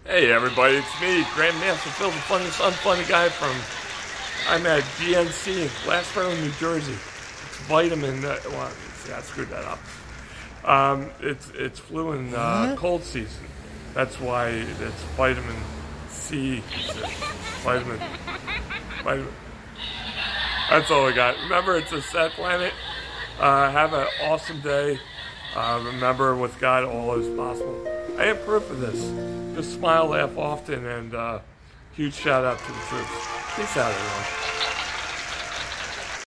Hey everybody, it's me, Grandmaster Phil, the funniest unfunny guy I'm at GNC in Glassboro, New Jersey. It's vitamin, well, see, I screwed that up. It's flu and cold season. That's why it's vitamin C. Vitamin. That's all I got. Remember, it's a sad planet. Have an awesome day. Remember, with God, all is possible. I have proof of this. Just smile, laugh often, and huge shout out to the troops. Peace out, everyone.